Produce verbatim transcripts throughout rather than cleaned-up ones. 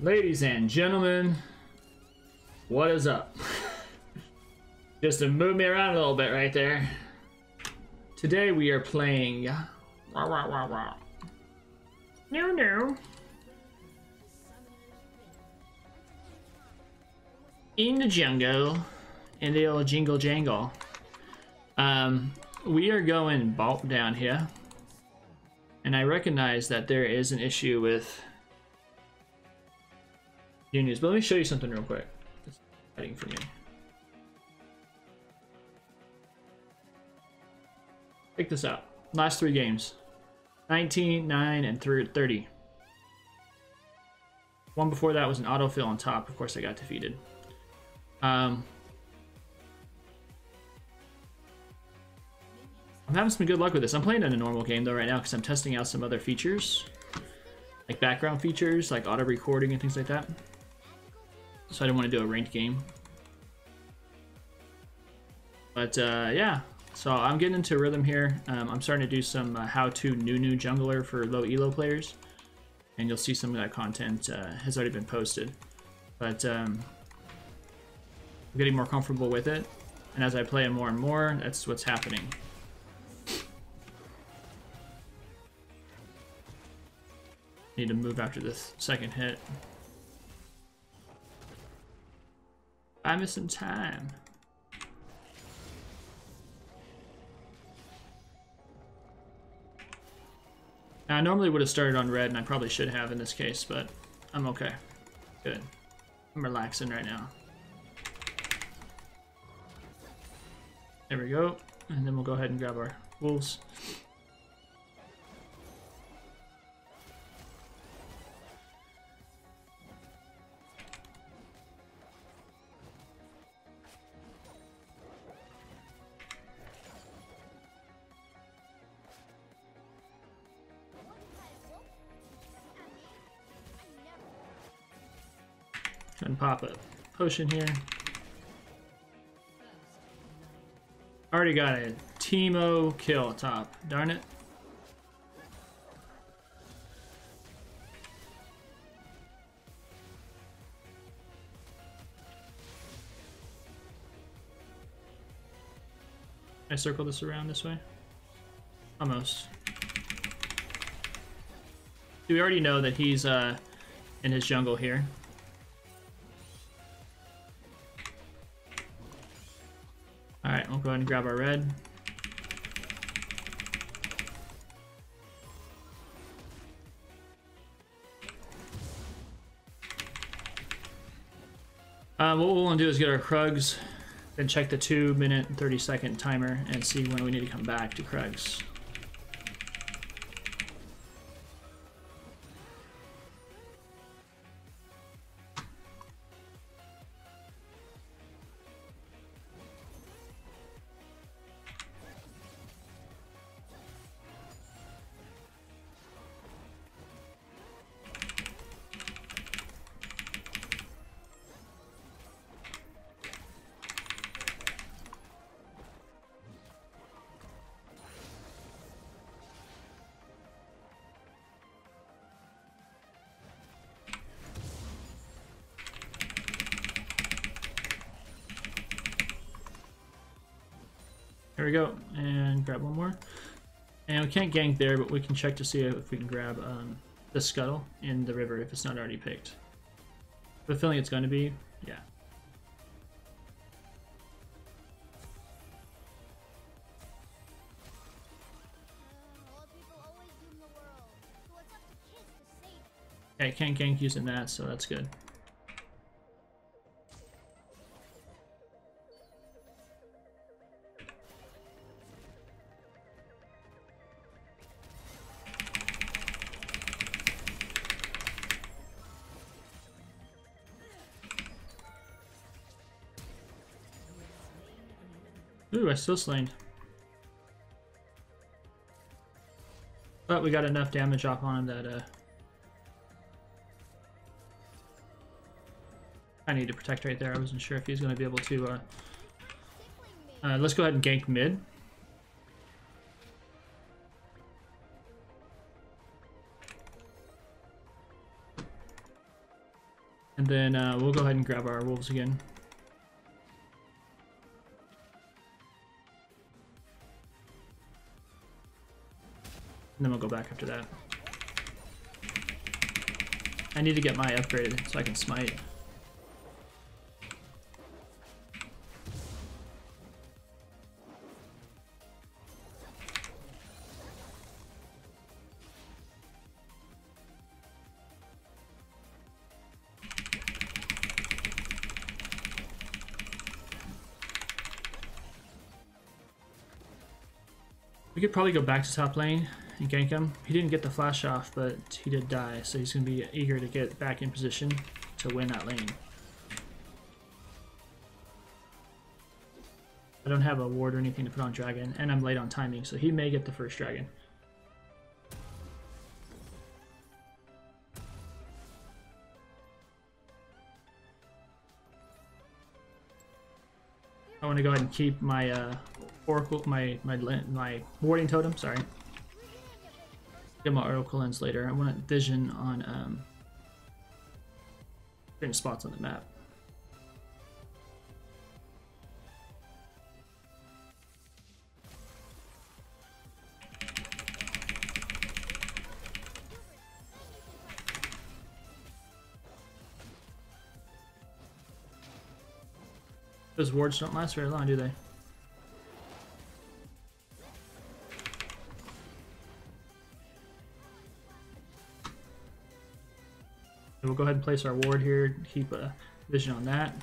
Ladies and gentlemen, what is up? Just to move me around a little bit right there. Today we are playing rah, rah, rah, rah. No, no. In the jungle, in the old jingle jangle. Um, we are going bulk down here, and I recognize that there is an issue with unions. But let me show you something real quick. It's exciting for me. Check this out. Last three games. nineteen, nine, and thirty. One before that was an autofill on top. Of course, I got defeated. Um, I'm having some good luck with this. I'm playing in a normal game though right now because I'm testing out some other features. Like background features, like auto recording and things like that. So I didn't want to do a ranked game. But uh, yeah, so I'm getting into rhythm here. Um, I'm starting to do some uh, how-to Nunu jungler for low elo players. And you'll see some of that content uh, has already been posted. But um, I'm getting more comfortable with it. And as I play it more and more, that's what's happening. Need to move after this second hit. I'm missing time. Now, I normally would have started on red, and I probably should have in this case, but I'm okay. Good. I'm relaxing right now. There we go. And then we'll go ahead and grab our wolves. And pop a potion here. Already got a Teemo kill top. Darn it. Can I circle this around this way? Almost. We already know that he's uh, in his jungle here. Alright, we'll go ahead and grab our red. Uh, what we'll want to do is get our Krugs, then check the two minute and thirty second timer and see when we need to come back to Krugs. There we go, and grab one more. And we can't gank there, but we can check to see if we can grab um, the scuttle in the river if it's not already picked. I have a feeling it's going to be, yeah. Okay, can't gank using that, so that's good. Ooh, I still slain. But we got enough damage off on him that uh, I need to protect right there. I wasn't sure if he's going to be able to. Uh, uh, let's go ahead and gank mid. And then uh, we'll go ahead and grab our wolves again. And then we'll go back after that. I need to get my upgraded so I can smite. We could probably go back to top lane and gank him. He didn't get the flash off, but he did die, so he's going to be eager to get back in position to win that lane. I don't have a ward or anything to put on dragon, and I'm late on timing, so he may get the first dragon. I want to go ahead and keep my uh, oracle, my my my warding totem. Sorry, get my oracle lens later. I want vision on um, certain spots on the map. Those wards don't last very long, do they? We'll go ahead and place our ward here, keep a vision on that.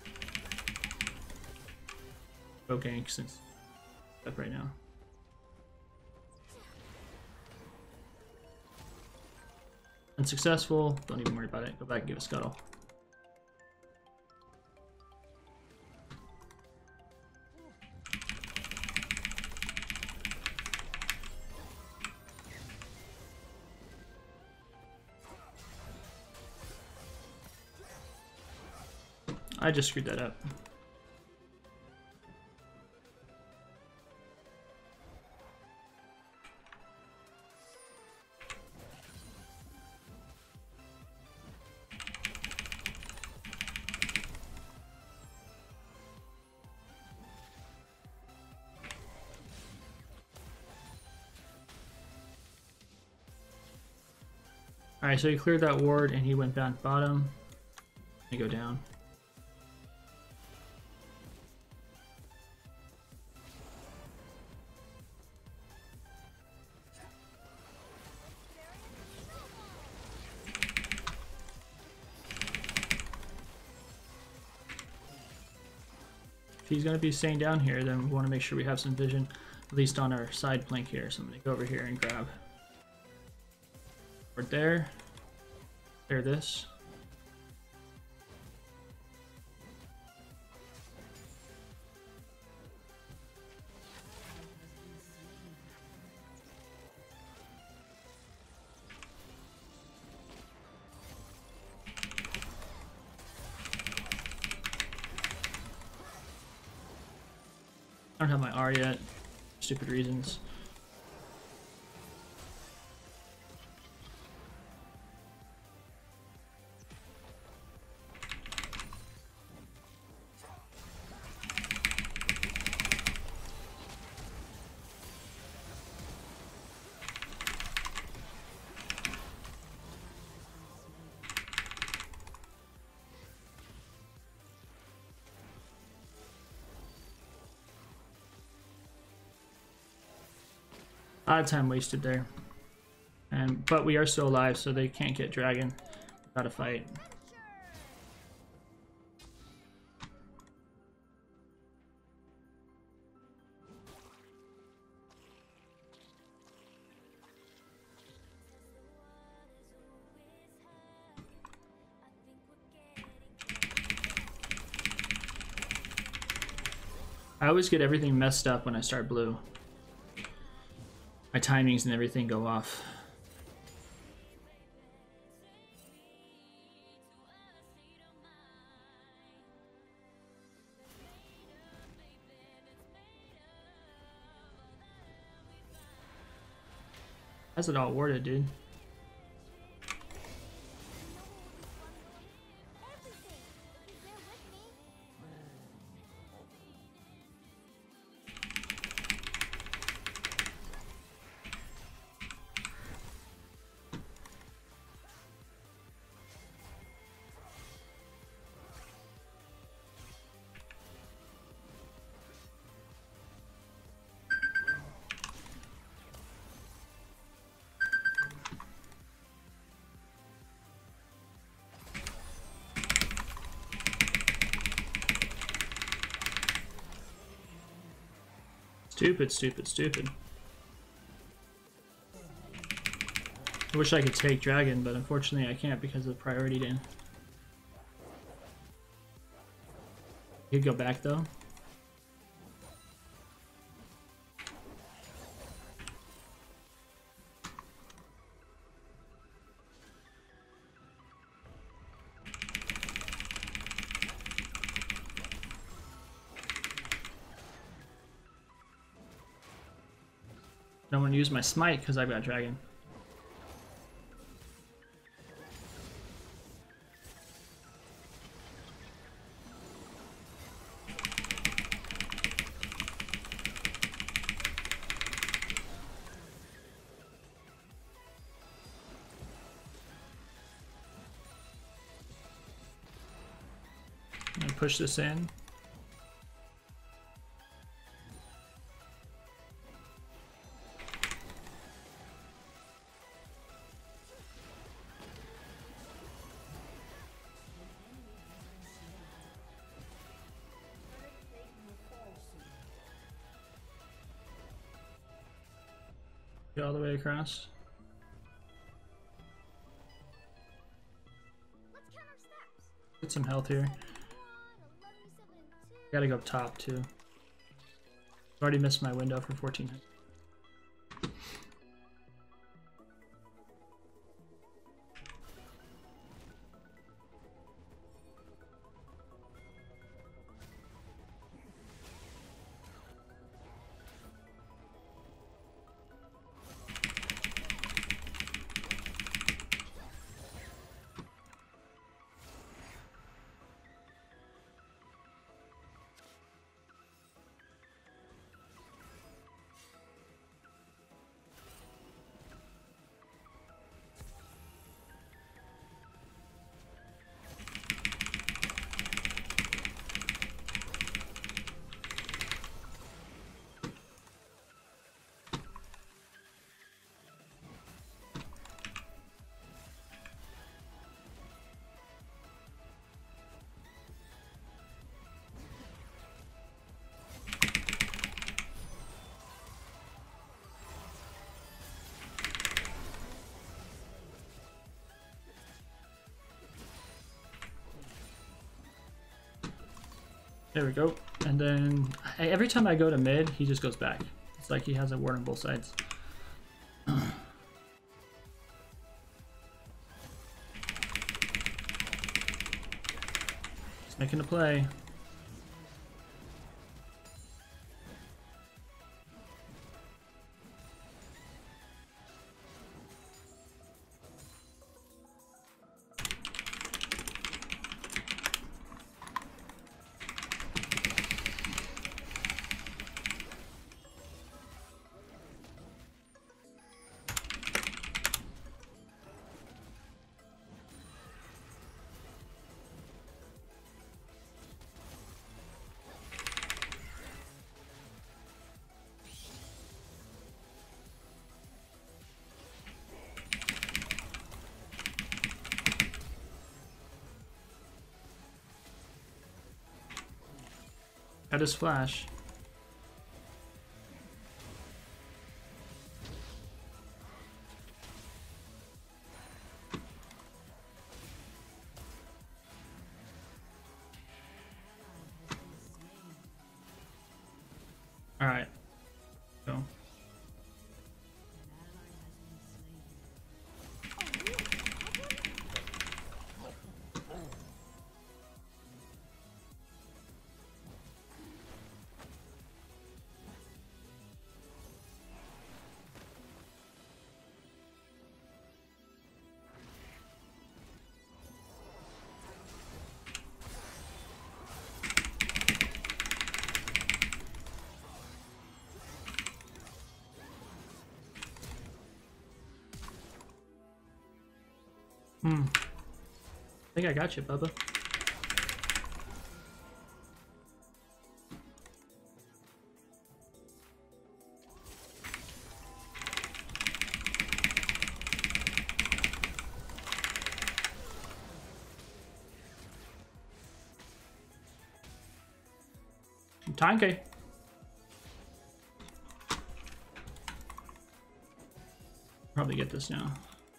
Go gank since up right now. Unsuccessful, don't even worry about it. Go back and give a scuttle. I just screwed that up. Alright, so he cleared that ward and he went back bottom. And go down. If he's going to be staying down here, then we want to make sure we have some vision, at least on our side flank here. So I'm going to go over here and grab. Right there. Clear this. I don't have my R yet. Stupid reasons. A lot of time wasted there. And but we are still alive, so they can't get dragon without a fight. I always get everything messed up when I start blue. My timings and everything go off. How's it all worded, dude? Stupid, stupid, stupid. I wish I could take dragon, but unfortunately I can't because of the priority Dan. You could go back though. Don't want to use my smite because I've got dragon. I'm gonna push this in. Go all the way across. Get some health here. Gotta go top too. Already missed my window for fourteen hundred. There we go. And then I, every time I go to mid, he just goes back. It's like he has a ward on both sides. He's making a play. Got his flash. All right. Go. Hmm. I think I got you, Bubba. Tanke. probably get this now.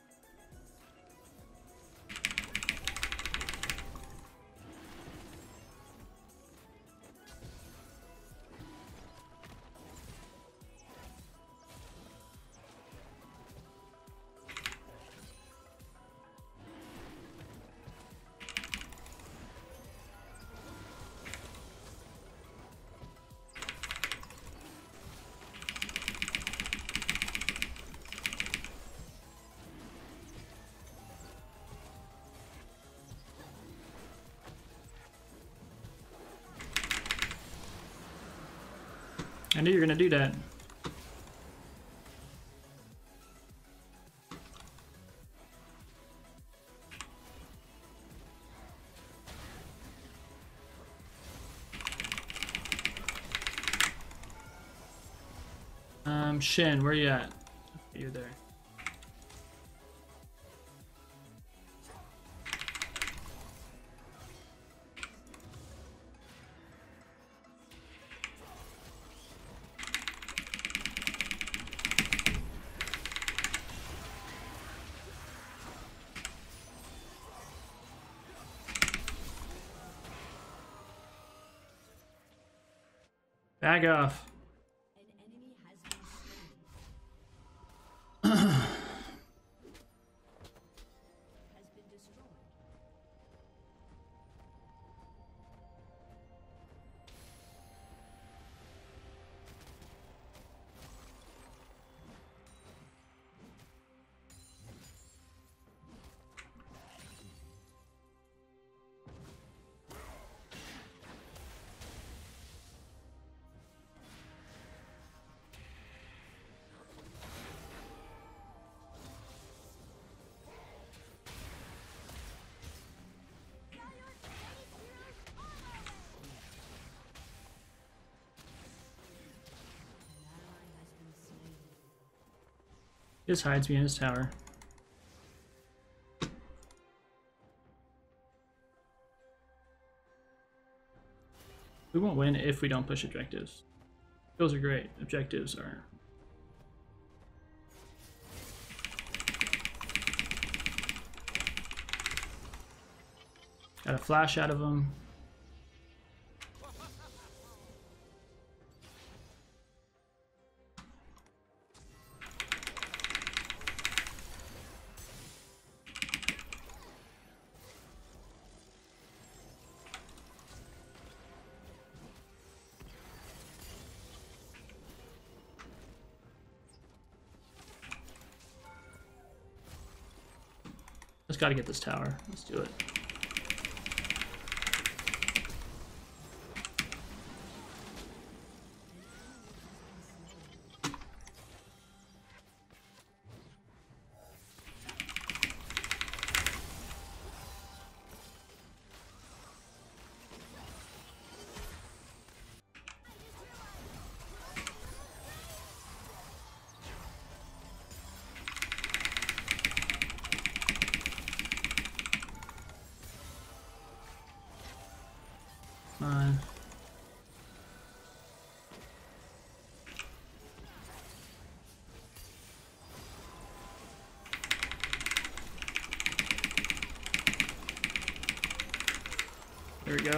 I knew you were gonna do that. Um, Shin, where you at? You're there. Back off. He just hides behind his tower. We won't win if we don't push objectives. Those are great. Objectives are... Got a flash out of them. Just gotta get this tower. Let's do it. Fine. There we go.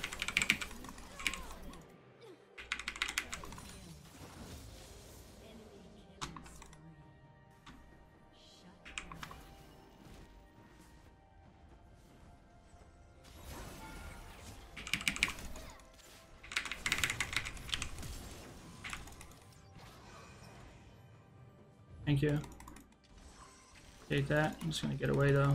Thank you. Take that. I'm just gonna get away though.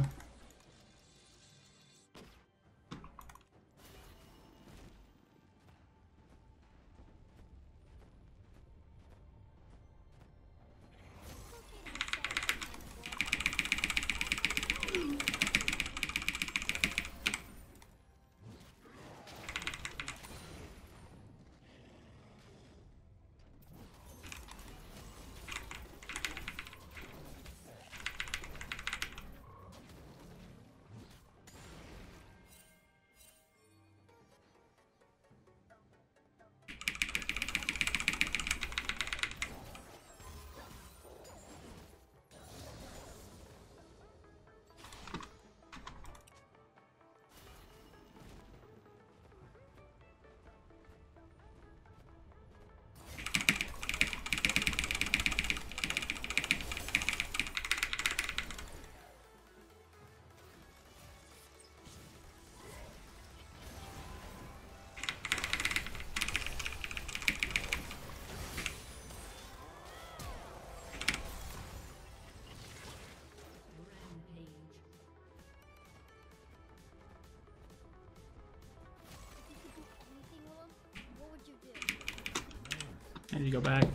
I need to go back.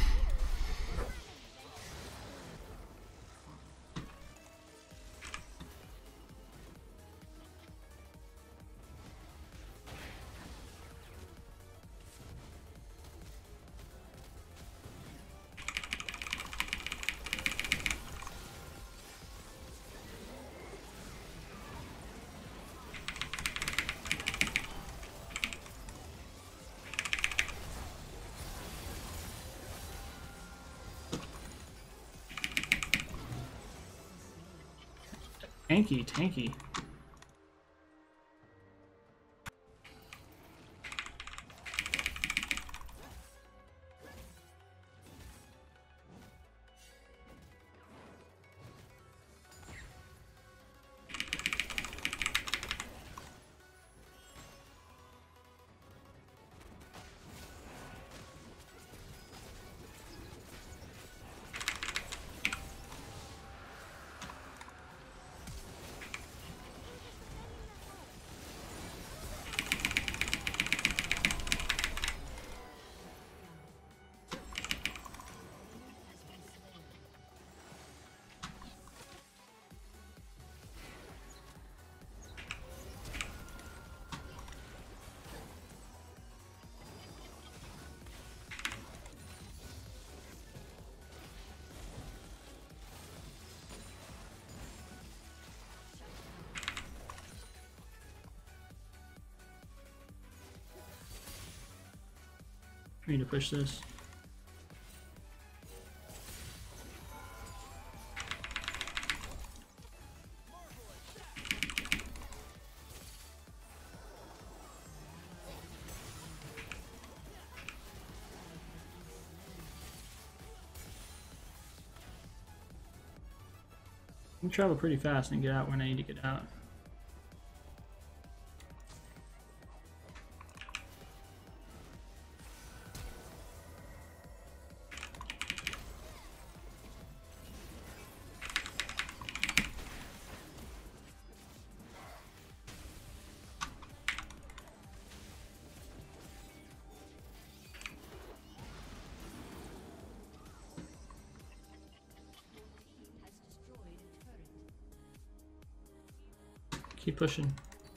Tanky, tanky. I need to push this. I can travel pretty fast and get out when I need to get out. Keep pushing.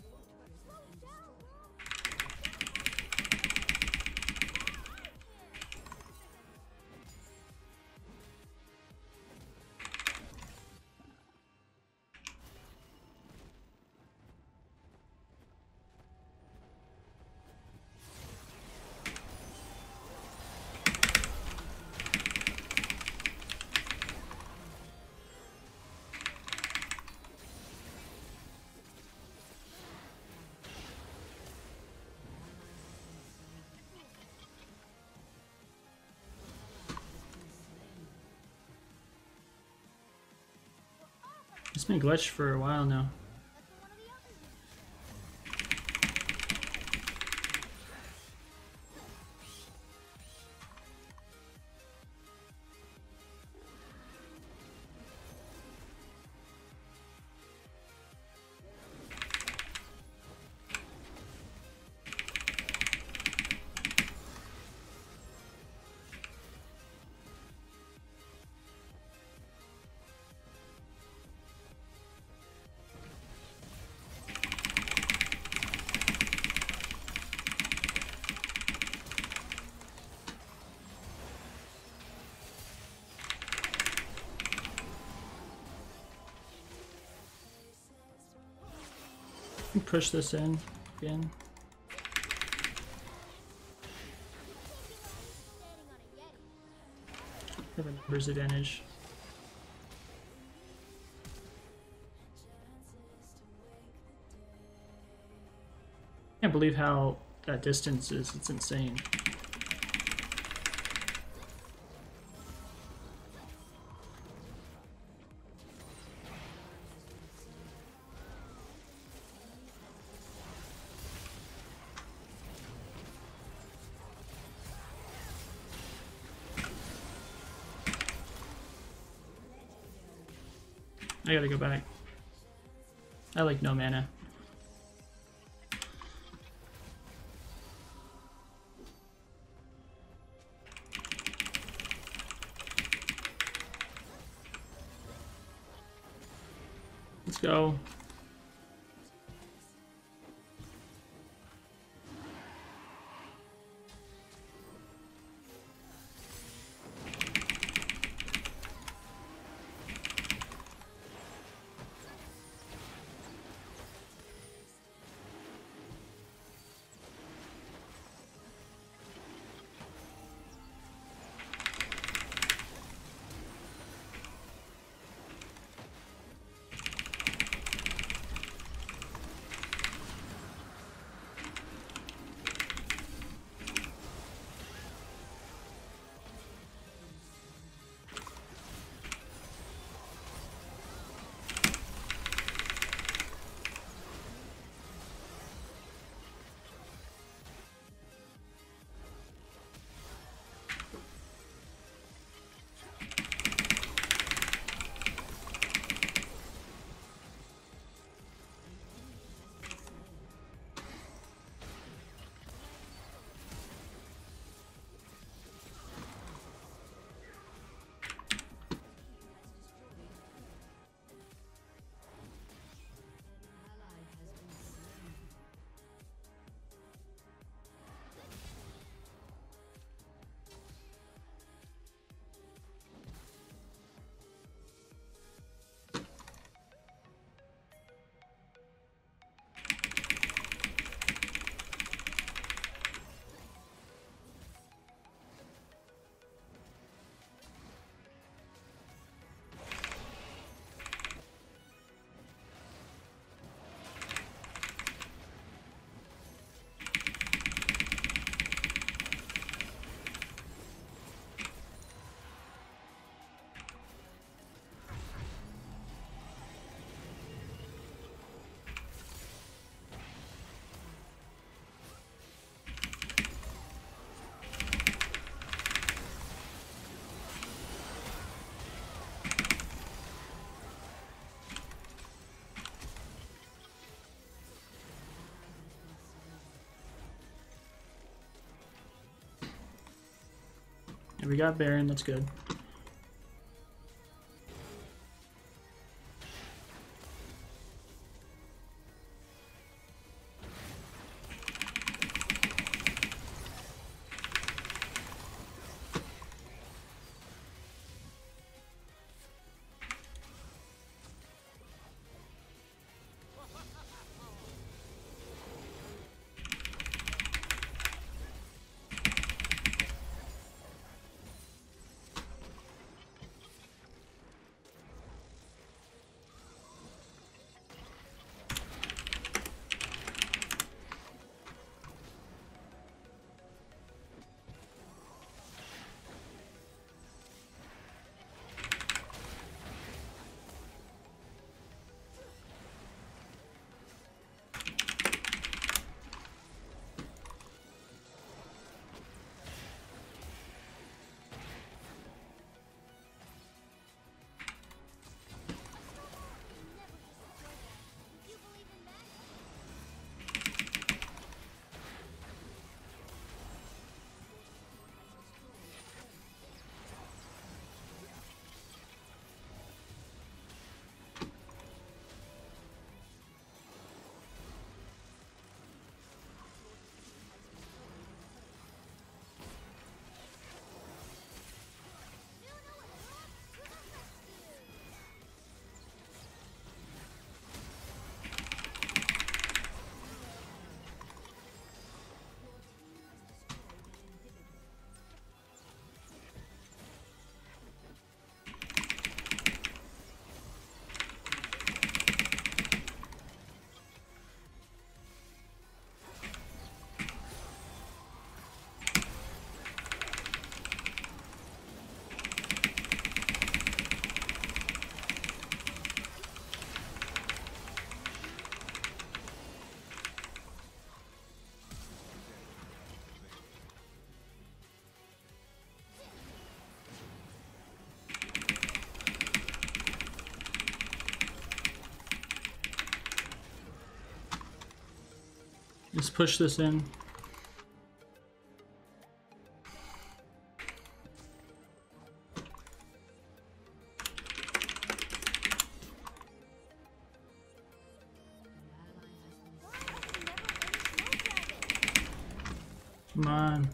It's been glitched for a while now. Push this in again. Have a numbers advantage. Can't believe how that distance is. It's insane. I gotta go back. I like no mana. go. And we got Baron, that's good. Let's push this in. Come on.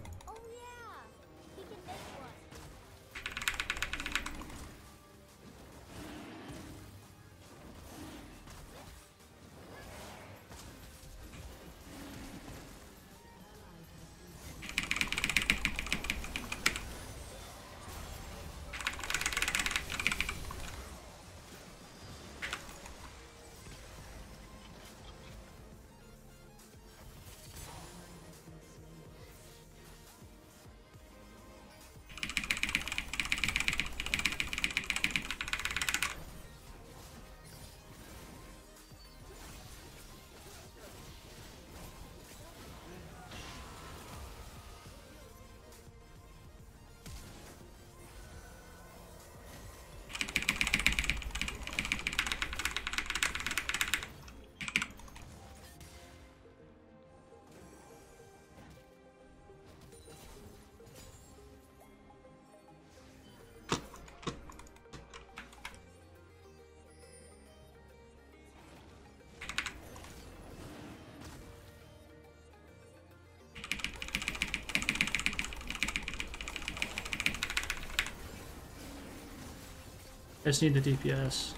I just need the D P S.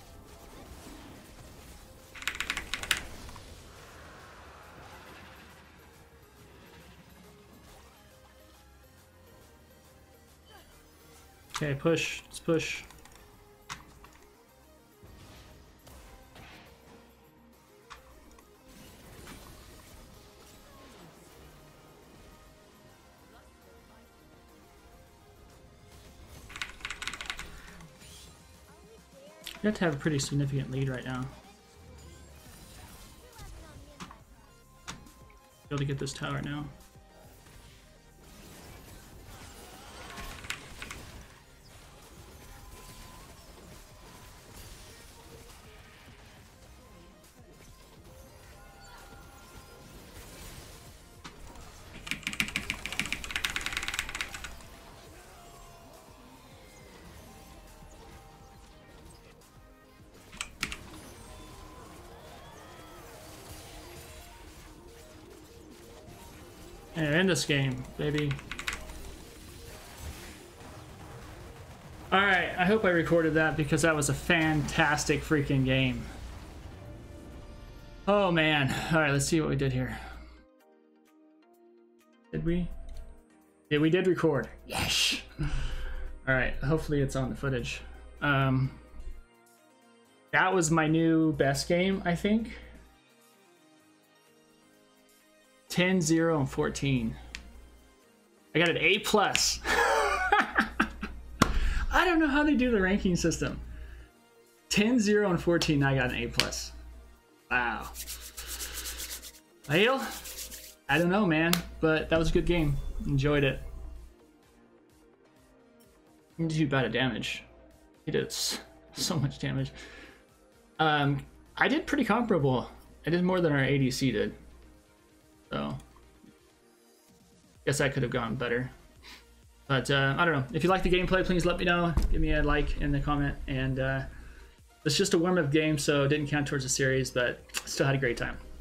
Okay, push. Let's push. You have to have a pretty significant lead right now. Be able to get this tower now. And end this game, baby. Alright, I hope I recorded that because that was a fantastic freaking game. Oh man. Alright, let's see what we did here. Did we? Yeah, we did record. Yes! Alright, hopefully it's on the footage. Um, that was my new best game, I think. ten, zero, and fourteen. I got an A plus. I don't know how they do the ranking system. ten, zero, and fourteen, I got an A plus. Wow. Well, I don't know, man, but that was a good game. Enjoyed it. He did a bad damage. He did so much damage. Um, I did pretty comparable. I did more than our A D C did. So, guess I could have gone better. But, uh, I don't know. If you like the gameplay, please let me know. Give me a like in the comment. And uh, it's just a warm-up game, so it didn't count towards the series, but still had a great time.